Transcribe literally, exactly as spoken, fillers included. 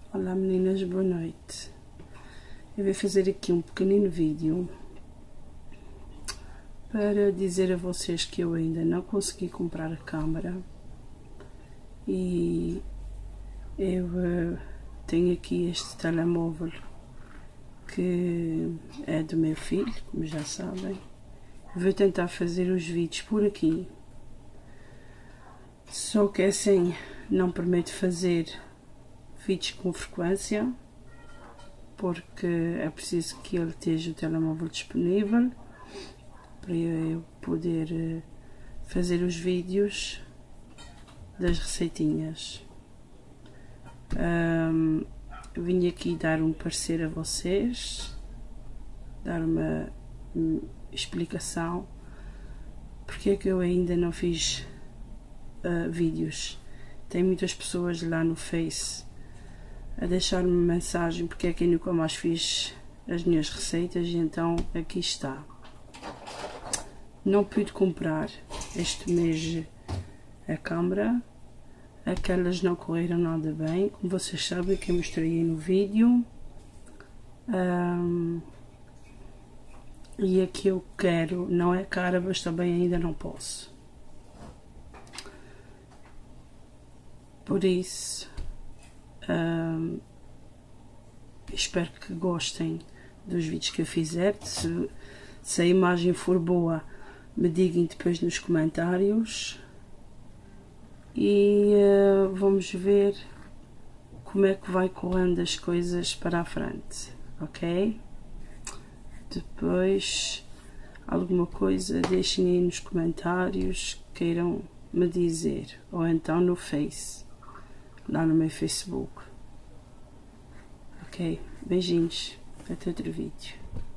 Olá meninas, boa noite. Eu vou fazer aqui um pequenino vídeo para dizer a vocês que eu ainda não consegui comprar a câmera e eu uh, tenho aqui este telemóvel que é do meu filho, como já sabem. Vou tentar fazer os vídeos por aqui, só que assim não permite fazer vídeos com frequência, porque é preciso que ele esteja o telemóvel disponível para eu poder fazer os vídeos das receitinhas. Um, vim aqui dar um parecer a vocês, dar uma explicação porque é que eu ainda não fiz uh, vídeos. Tem muitas pessoas lá no Face a deixar-me mensagem porque é que eu nunca mais fiz as minhas receitas, e então aqui está. Não pude comprar este mês a câmera, aquelas não correram nada bem, como vocês sabem, que eu mostrei no vídeo. Um, e a que eu quero não é cara, mas também ainda não posso. Por isso, um, espero que gostem dos vídeos que eu fizer. Se, se a imagem for boa, me digam depois nos comentários e uh, vamos ver como é que vai correndo as coisas para a frente, ok? Depois, alguma coisa, deixem aí nos comentários, queiram me dizer, ou então no Face, lá no meu Facebook. Ok? Beijinhos, até outro vídeo.